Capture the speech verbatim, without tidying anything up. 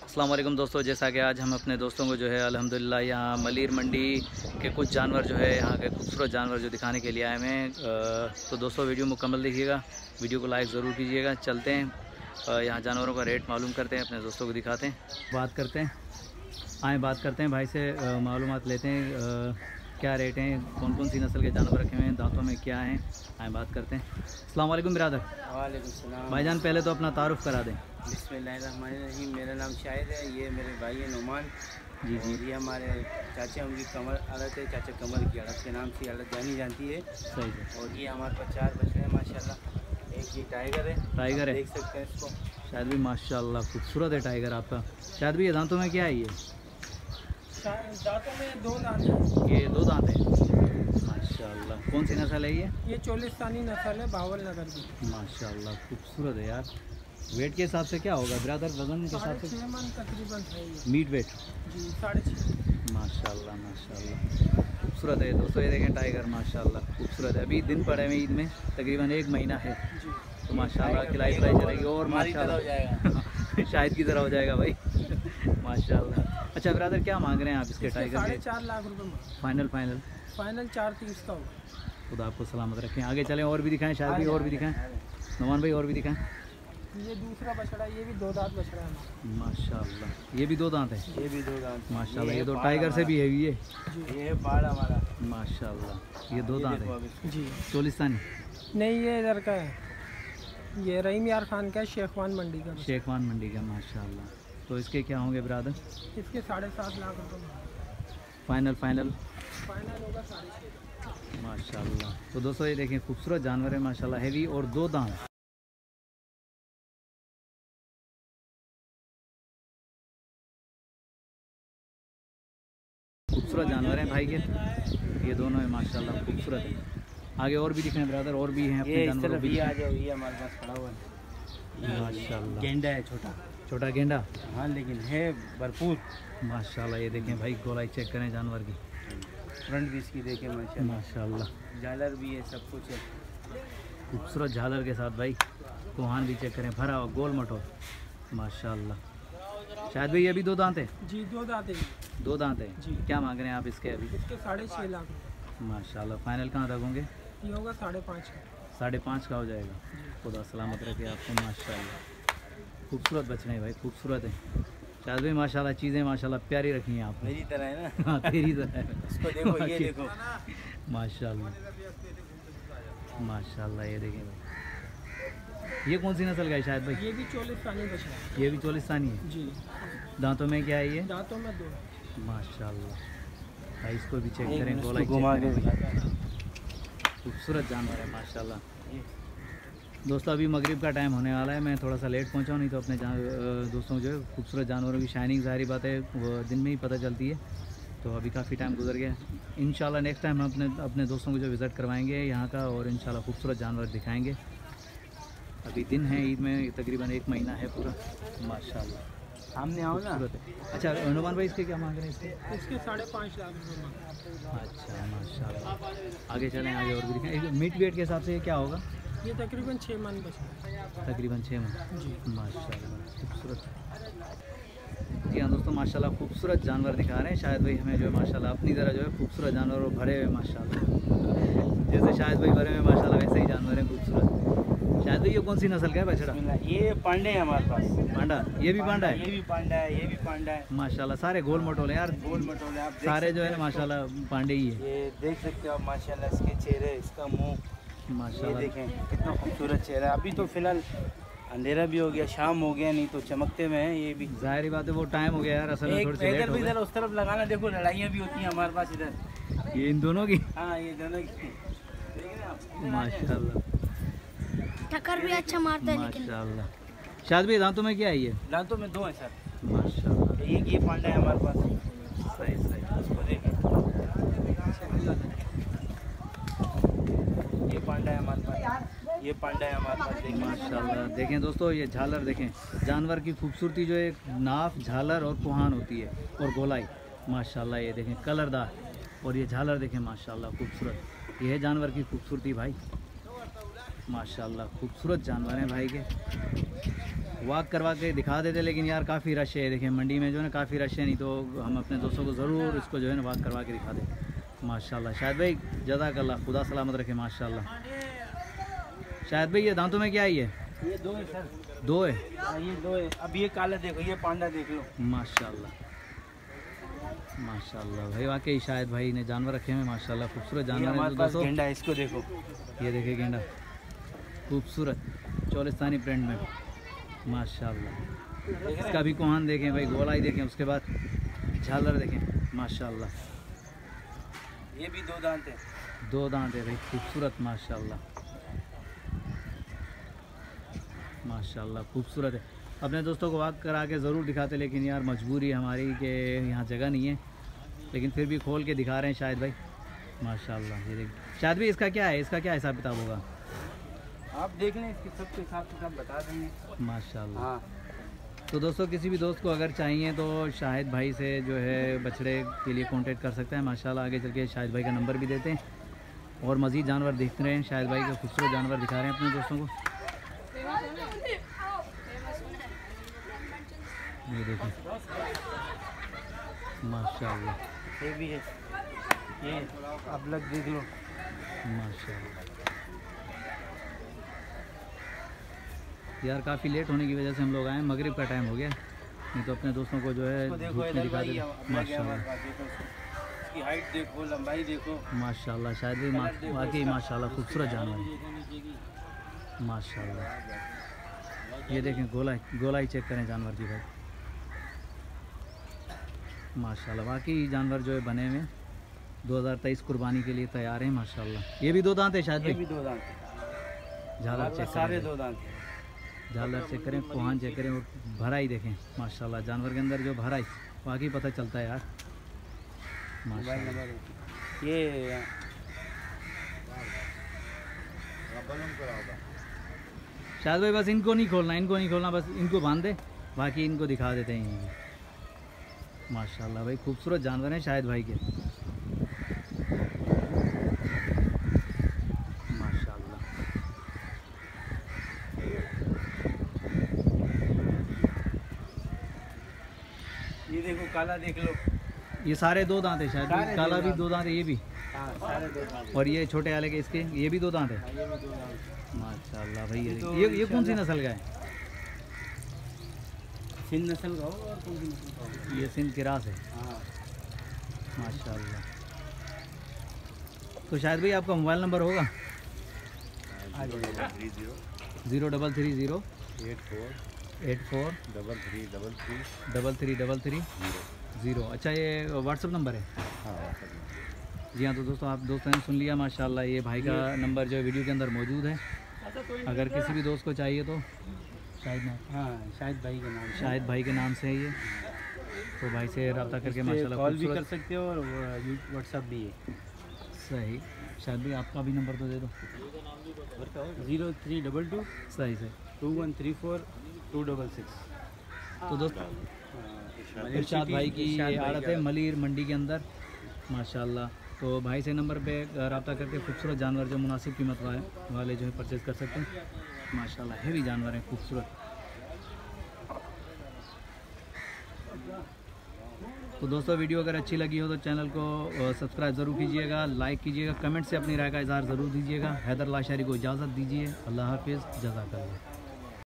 अस्सलाम वालेकुम दोस्तों, जैसा कि आज हम अपने दोस्तों को जो है अल्हम्दुलिल्लाह यहाँ मलीर मंडी के कुछ जानवर जो है यहाँ के खूबसूरत जानवर जो दिखाने के लिए आए हैं। तो दोस्तों वीडियो मुकम्मल देखिएगा, वीडियो को लाइक ज़रूर कीजिएगा। चलते हैं यहाँ जानवरों का रेट मालूम करते हैं, अपने दोस्तों को दिखाते हैं, बात करते हैं। आए बात करते हैं भाई से, मालूमात लेते हैं क्या रेट हैं, कौन कौन सी नस्ल के जानवर रखे हुए हैं, दांतों में क्या हैं। आए बात करते हैं। अस्सलाम वालेकुम बिरादर। वालेकुम सलाम भाईजान, पहले तो अपना तारुफ़ करा दें। बिस्मिल्लाहिर्रहमानिर्रहीम। मेरा नाम शाहिद है, ये मेरे भाई है नुमान जी जी। और ये हमारे चाचा, उनकी कमर अड़त है, चाचा कमर की अड़त के नाम से अड़त जानी जाती है। सही है। और ये हमारे पास चार बच्चे हैं माशाल्लाह। एक ये टाइगर है, टाइगर है, देख सकते हैं इसको। शायद भी माशाल्लाह खूबसूरत है टाइगर आपका। शायद भी ये दांतों में क्या है? ये दांतों में दो दांत हैं। ये दो दांत हैं माशाल्लाह। कौन सी नस्ल है ये? ये चोलिस्तानी नस्ल है, बावल नगर की। माशाल्लाह खूबसूरत है यार। वेट के हिसाब से क्या होगा ब्रदर, वजन के हिसाब से? मन तकरीबन है ये। मीट वेट जी साढ़े छः। माशाल्लाह माशाल्लाह खूबसूरत है दोस्तों। ये देखें टाइगर माशाल्लाह खूबसूरत है। अभी दिन पड़े हुए ईद में, तकरीबन एक महीना है, तो माशाल्लाह खिलाई पिलाई चलेगी और माशाल्लाह शायद की तरह हो जाएगा भाई माशाल्लाह। अच्छा ब्रदर, क्या मांग रहे हैं आप इसके टाइगर के? साढ़े चार लाख रुपए फाइनल फाइनल फाइनल चार तीस का होगा। खुदा आपको सलामत रखें। आगे चलें, और भी दिखाएं, शायद भी और भी दिखाएं। नुमान भाई और भी दिखाएं। ये दूसरा बछड़ा, ये भी दो दांत बछड़ा है माशाल्लाह। ये भी दो दांत है? ये भी दो दांत माशाल्लाह। ये तो टाइगर से भी है ये। ये है बाड़ हमारा माशाल्लाह। ये दो ये दांत है जी। चोलिस्तानी नहीं, ये इधर का है, ये रहीम यार खान का है, शेखवान मंडी का। शेखवान मंडी का माशाल्लाह। तो इसके क्या होंगे ब्रदर? इसके साढ़े सात लाख रुपए फाइनल फाइनल फाइनल होगा साढ़े छः माशाल्लाह। तो दोस्तों ये देखें खूबसूरत जानवर है माशाल्लाह, हैवी और दो दांत। खूबसूरत जानवर हैं भाई के, ये दोनों है माशाल्लाह खूबसूरत है। आगे और भी दिखें ब्रदर, और भी हैं अपने जानवर भी। आ जाओ, ये हमारे पास खड़ा हुआ है माशाल्लाह। गेंडा है, छोटा छोटा गेंडा। हाँ लेकिन है भरपूर माशाल्लाह। ये देखें भाई, गोलाई चेक करें जानवर की, फ्रंट भी इसकी देखें माशाल्लाह। माशाल्लाह झालर भी है, सब कुछ है खूबसूरत झालर के साथ भाई। कोहान भी चेक करें, भरा हुआ गोल मटोल माशाल्लाह। शायद भाई ये भी दो दांत है? जी दो दांत है। दो दांत है जी। क्या मांग रहे हैं आप इसके अभी? इसके साढ़े छः लाख माशाल्लाह। फाइनल कहाँ तक होंगे? ये होगा साढ़े पाँच का। साढ़े पाँच का हो जाएगा। खुदा सलामत रखे आपको माशाल्लाह। खूबसूरत बछड़े हैं भाई, खूबसूरत है। शायद भाई माशाल्लाह, चीज़ें माशाल्लाह प्यारी रखी हैं आपने। मेरी तरह है ना? हाँ तेरी तरह है। इसको देखो, ये देखो माशाल्लाह माशाल्लाह। ये देखें भाई, ये कौन सी नस्ल का है शायद भाई? ये भी चोलिस्तानी बछड़ा। ये भी चोलिस्तानी है जी। दांतों में क्या है ये? दांतों में दो माशाल्लाह भाई। इसको भी चेक एक करें, मिनट गोलाई इसको घुमा चेक के करें। खूबसूरत जानवर है माशाल्लाह। दोस्तों अभी मगरिब का टाइम होने वाला है, मैं थोड़ा सा लेट पहुंचा हूं, नहीं तो अपने जान दोस्तों को जो है खूबसूरत जानवरों की शाइनिंग, ज़ाहिर बात है वो दिन में ही पता चलती है। तो अभी काफ़ी टाइम गुजर गया। इंशाल्लाह नेक्स्ट टाइम हम अपने अपने दोस्तों को जो विज़िट करवाएंगे यहाँ का, और इंशाल्लाह खूबसूरत जानवर दिखाएँगे। अभी दिन है ईद में, तकरीबन एक महीना है पूरा माशाल्लाह। सामने आओ ना। अच्छा नुमान भाई, इसके क्या मांग रहे हैं इसके? इसके साढ़े पाँच लाख रुपये। अच्छा माशाल्लाह। आगे चलें, आगे और भी दिखाएं। मीट वेट के हिसाब से ये क्या होगा? ये तकरीबन छः मन बचा। तकरीबन छः मन जी। माशाल्लाह खूबसूरत। जी हाँ दोस्तों, माशाल्लाह खूबसूरत जानवर दिखा रहे हैं शायद भाई हमें, जो है माशाल्लाह अपनी तरह जो है खूबसूरत जानवर और भरे हुए माशाल्लाह। जैसे शायद भाई भरे हुए माशाल्लाह, वैसे ही जानवर हैं खूबसूरत। शायद भाई ये कौन सी नस्ल का है बछड़ा? ये पांडे है हमारे पास। पांडा? ये भी पांडा है? ये भी पांडा है, ये भी पांडा है माशाल्लाह। सारे गोल मटोल यार, गोल मटोले आप सारे जो है ना माशाल्लाह पांडे ही है। ये देख सकते हो आप माशाल्लाह, इसके चेहरे, इसका मुंह माशाल्लाह। देखें कितना खूबसूरत चेहरा है। अभी तो फिलहाल अंधेरा भी हो गया, शाम हो गया, नहीं तो चमकते में है ये भी। जाहिर बात है वो टाइम हो गया यार, असल में थोड़ी सी लेट हो इधर गया। उस तरफ लगाना, देखो लड़ाइयाँ भी होती हैं हमारे पास इधर। ये इन दोनों की? हाँ ये दोनों की देख रहे हैं आप? माशाल्लाह टक्कर भी अच्छा मारता है लेकिन। माशाल्लाह। शायद भी दांतों में क्या है ये? दांतों में दो हैं सर माशाल्लाह। एक ये पांडा है हमारे पास। सही सही। उसको देखें, ये पांडा है हमारे पास, ये पांडा है हमारे पास। देखें माशाल्लाह। देखें दोस्तों, ये झालर देखें, जानवर की खूबसूरती जो है नाफ, झालर और कोहान होती है, और गोलाई माशाल्लाह। ये देखें कलरदार, और ये झालर देखें माशाल्लाह खूबसूरत। ये है जानवर की खूबसूरती भाई माशाल्लाह। खूबसूरत जानवर हैं भाई के। वॉक करवा के दिखा देते, लेकिन यार काफ़ी रश है। देखिए मंडी में जो है ना काफ़ी रश है, नहीं तो हम अपने दोस्तों को ज़रूर इसको जो है ना वॉक करवा के दिखा दें। माशाल्लाह शाहिद भाई जज़ाकल्लाह, खुदा सलामत रखे माशाल्लाह। शाहिद भाई ये दांतों में क्या है? ये ये दो है सर, दो है। हाँ ये दो है। अब ये काला देखो, ये पांडा देख लो। माशाल्लाह माशाल्लाह भाई, वाकई शाहिद भाई ने जानवर रखे हैं माशाल्लाह, खूबसूरत ये जानवर हमारे हैं पास दोस्तों। गेंडा है, इसको देखो। ये देखिए गेंडा खूबसूरत चौलिस्तानी प्रिंट में माशाल्लाह। इसका भी कोहान देखें भाई, गोलाई देखें, उसके बाद झालर देखें माशाल्लाह। ये भी दो दांत है। दो दांत है भाई, खूबसूरत माशाल्लाह माशाल्लाह खूबसूरत है। अपने दोस्तों को वॉक करा के ज़रूर दिखाते, लेकिन यार मजबूरी है हमारी कि यहाँ जगह नहीं है, लेकिन फिर भी खोल के दिखा रहे हैं शाहिद भाई माशाल्लाह। ये देखिए शाहिद भाई इसका क्या है, इसका क्या हिसाब किताब होगा? आप देख लें, इसके सबके हिसाब से सब बता देंगे माशाल्लाह। हाँ। तो दोस्तों किसी भी दोस्त को अगर चाहिए तो शाहिद भाई से जो है बछड़े के लिए कांटेक्ट कर सकते हैं माशाल्लाह। आगे चल के शाहिद भाई का नंबर भी देते हैं और मज़ीद जानवर देखते रहे हैं। शाहिद भाई का खूबसूरत जानवर दिखा रहे हैं अपने दोस्तों को। ये देखिए माशाल्लाह। ये भी है, ये आप लग देख लो माशाल्लाह। यार काफ़ी लेट होने की वजह से हम लोग आए, मगरिब का टाइम हो गया, नहीं तो अपने दोस्तों को जो है धूप में दिखा देते माशाल्लाह। इसकी हाइट देखो, लंबाई देखो माशाल्लाह। शायद भी मा- वाकई माशाल्लाह खूबसूरत जानवर है माशाल्लाह। ये देखें गोलाई, गोलाई चेक करें जानवर की भाई माशाल्लाह। वाकई जानवर जो है बने हुए दो हज़ार तेईस कुर्बानी के लिए तैयार हैं माशाल्लाह। ये भी दो दांत है शायद ये भाई? भी दो दांत है। झालर चेक सारे करें, दो दांत हैं। झालर चेक करें, कोहान चेक करें और भराई देखें माशाल्लाह। जानवर के अंदर जो भराई वाकई पता चलता है यार मोबाइल माशाल्लाह। नंबर ये शायद भाई बस इनको नहीं खोलना, इनको नहीं खोलना, बस इनको बांध दे, बाकी इनको दिखा देते हैं माशाल्लाह। भाई खूबसूरत जानवर हैं शाहिद भाई के माशाल्लाह। ये देखो काला देख लो। ये सारे दो दांत है शायद भाई? सारे काला दो भी दांत। दो दांत है, ये भी, हाँ सारे दो दांत। और ये छोटे वाले के इसके ये भी दो दांत है हाँ, ये भी दो दांत। माशाल्लाह। भाई ये ये तो ये, ये कौन सी इंशाल्लाह- नस्ल का है? सिंध नस्ल का हो और कौन सी नस्ल का हो? ये सिंध किरास है हाँ। माशाल्लाह। तो शायद भाई आपका मोबाइल नंबर होगा? आ जाएगा। Zero double three zero eight four eight four double three double three double three double three zero. Zero. अच्छा ये व्हाट्सअप नंबर है? हाँ व्हाट्सएप नंबर। जी हाँ। तो दोस्तों आप दोस्तों ने सुन लिया माशाल्लाह, ये भाई का नंबर जो है वीडियो के अंदर मौजूद है। अगर किसी भी दोस्त को चाहिए तो शाहिद नाम हाँ शाहिद भाई के नाम से। शाहिद भाई के नाम से है ये, तो भाई से रब्ता करके इस पे माशाल्लाह कॉल भी कर खूबसूरत। सकते हो और व्हाट्सअप भी है। सही। शायद भाई आपका भी नंबर तो दे दो। ज़ीरो थ्री डबल टू सही से। Two one three four two double six. तो दोस्तों इरशाद भाई की ये आड़त है मलीर मंडी के अंदर माशाल्लाह। तो भाई से नंबर पे रब्ता करके खूबसूरत जानवर जो मुनासिब कीमत वाले वाले जो है परचेज़ कर सकते हैं माशाल्लाह। हैवी जानवर हैं खूबसूरत। तो दोस्तों वीडियो अगर अच्छी लगी हो तो चैनल को सब्सक्राइब ज़रूर कीजिएगा, लाइक कीजिएगा, कमेंट से अपनी राय का इज़हार ज़रूर दीजिएगा। हैदर लाशारी को इजाज़त दीजिए। अल्लाह हाफिज़, जज़ाकल्लाह।